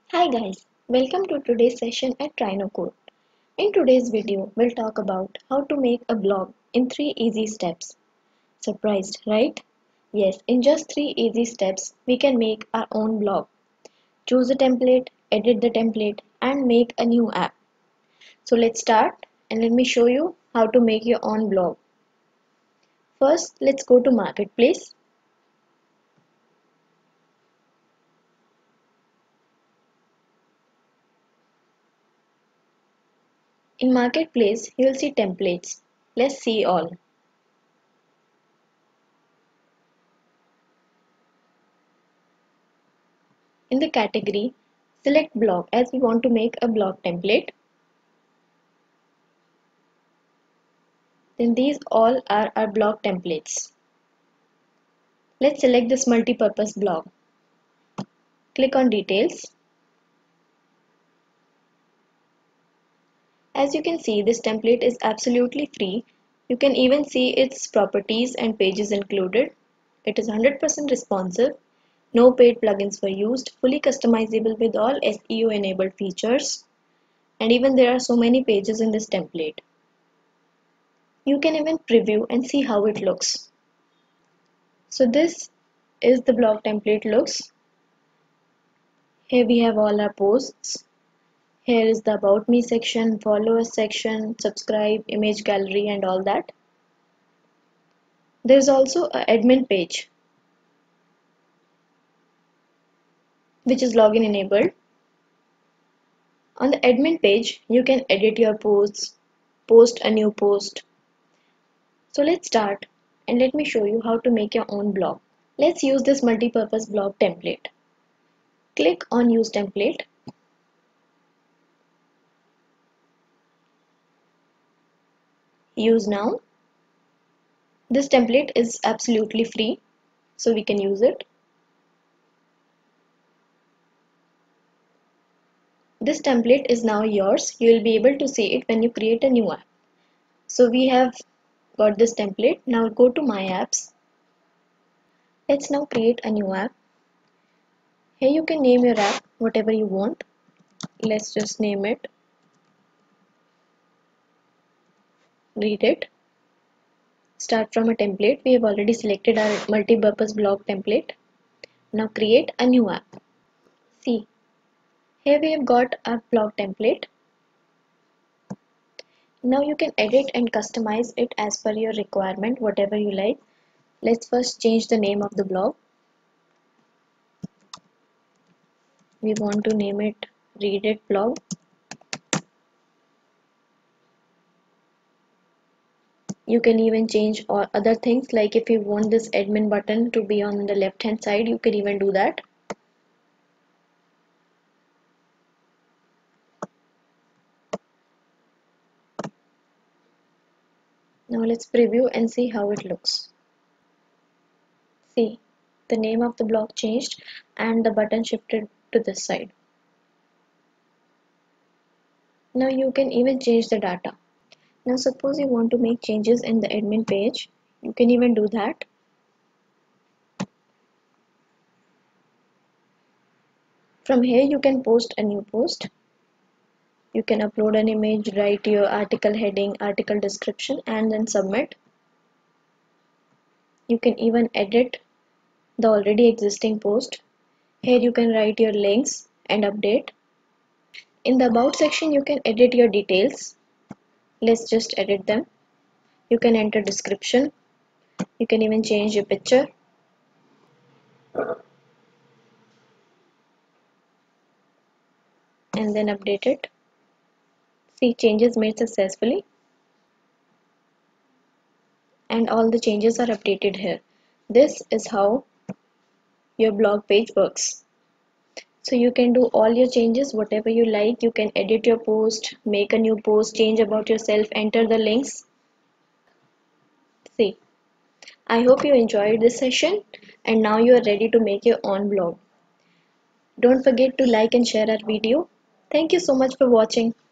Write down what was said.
Hi guys, welcome to today's session at TrinoCode. In today's video, we'll talk about how to make a blog in 3 easy steps. Surprised, right? Yes, in just 3 easy steps, we can make our own blog. Choose a template, edit the template, and make a new app. So let's start and let me show you how to make your own blog. First, let's go to Marketplace. In Marketplace, you will see templates. Let's see all. In the category, select blog as we want to make a blog template. Then these all are our blog templates. Let's select this multi-purpose blog. Click on details. As you can see, this template is absolutely free. You can even see its properties and pages included. It is 100% responsive. No paid plugins were used, fully customizable with all SEO enabled features. And even there are so many pages in this template. You can even preview and see how it looks. So this is the blog template looks. Here we have all our posts. Here is the about me section, followers section, subscribe, image gallery and all that. There is also an admin page which is login enabled. On the admin page, you can edit your posts, post a new post. So let's start and let me show you how to make your own blog. Let's use this multi-purpose blog template. Click on use template. Use now. This template is absolutely free, so we can use it. This template is now yours. You will be able to see it when you create a new app. So we have got this template. Now go to my apps. Let's now create a new app. Here you can name your app whatever you want. Let's just name it Read It. Start from a template. We have already selected our multi-purpose blog template. Now create a new app. See, here we have got our blog template. Now you can edit and customize it as per your requirement, whatever you like. Let's first change the name of the blog. We want to name it Read It blog. You can even change all other things, like if you want this admin button to be on the left hand side, you can even do that. Now let's preview and see how it looks. See, the name of the blog changed and the button shifted to this side. Now you can even change the data. Now suppose you want to make changes in the admin page, you can even do that. From here you can post a new post. You can upload an image, write your article heading, article description and then submit. You can even edit the already existing post. Here you can write your links and update. In the about section you can edit your details. Let's just edit them. You can enter description. You can even change your picture. And then update it. See, changes made successfully. And all the changes are updated here. This is how your blog page works. So you can do all your changes whatever you like. You can edit your post, make a new post, change about yourself, enter the links. See, I hope you enjoyed this session and now you are ready to make your own blog. Don't forget to like and share our video. Thank you so much for watching.